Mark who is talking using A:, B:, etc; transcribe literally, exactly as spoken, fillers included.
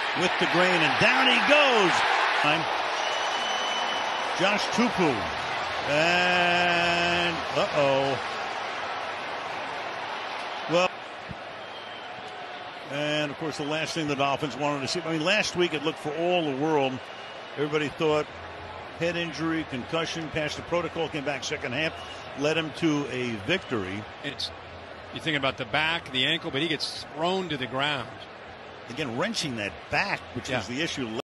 A: with the grain, and down he goes. Josh Tupu. And, uh-oh. Well, and, of course, the last thing the Dolphins wanted to see. I mean, last week it looked for all the world. Everybody thought head injury, concussion, passed the protocol, came back second half, led him to a victory.
B: It's, you think about the back, the ankle, but he gets thrown to the ground.
A: Again, wrenching that back, which
B: yeah.
A: was the issue.